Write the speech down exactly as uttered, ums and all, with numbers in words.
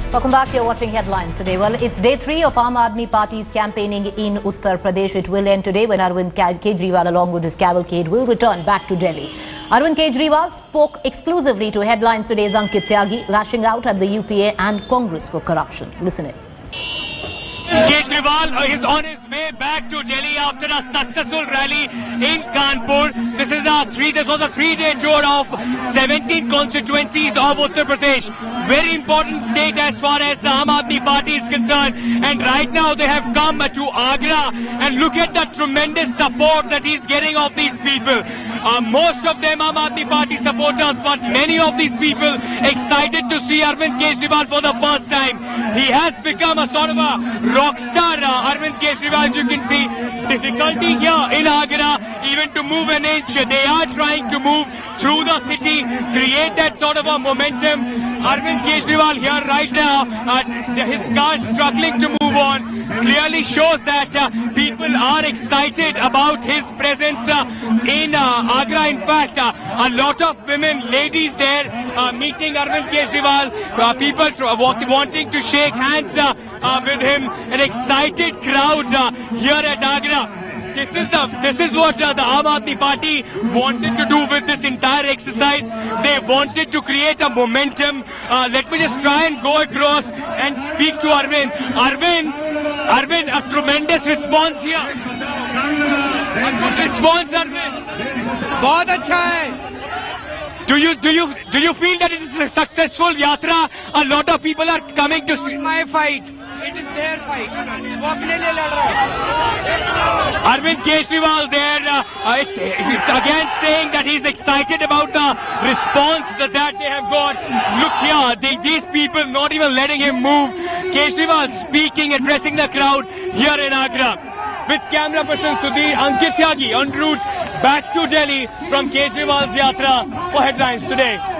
Welcome back. You're watching Headlines today. Well, it's day three of Aam Aadmi Party's campaigning in Uttar Pradesh. It will end today when Arvind Kejriwal, along with his cavalcade, will return back to Delhi. Arvind Kejriwal spoke exclusively to Headlines today's Ankit Tyagi, lashing out at the U P A and Congress for corruption. Listen in. Kejriwal is on his way back to Delhi after a successful rally in Kanpur. This is a three. This was a three-day tour of seventeen constituencies of Uttar Pradesh. Very important state as far as the Aam Aadmi Party is concerned. And right now they have come to Agra, and look at the tremendous support that he's getting of these people. Uh, most of them Aam Aadmi Party supporters, but many of these people excited to see Arvind Kejriwal for the first time. He has become a sort of a rock star, uh, Arvind Kejriwal. You can see difficulty here in Agra, even to move an inch. They are trying to move through the city, create that sort of a momentum. Arvind Kejriwal here right now, uh, his car struggling to move on, clearly shows that uh, people are excited about his presence uh, in uh, Agra. In fact, uh, a lot of women, ladies there uh, meeting Arvind Kejriwal, uh, people wanting to shake hands uh, uh, with him. An excited crowd uh, here at Agra. This is the this is what uh, the Aam Aadmi Party wanted to do with this entire exercise. They wanted to create a momentum. Uh, let me just try and go across and speak to Arvind. Arvind, Arvind, a tremendous response here. A good response, Arvind. बहुत अच्छा है. Do you do you do you feel that it is a successful yatra? A lot of people are coming to see My fight. It is their fight. वो अपने लिए लड़ रहा है. Arvind Kejriwal there, uh, uh, it's, it's again saying that he's excited about the response that, that they have got. Look here, they, these people not even letting him move. Kejriwal speaking, addressing the crowd here in Agra. With camera person Sudhir, Ankit Tyagi en route back to Delhi from Kejriwal's yatra for Headlines today.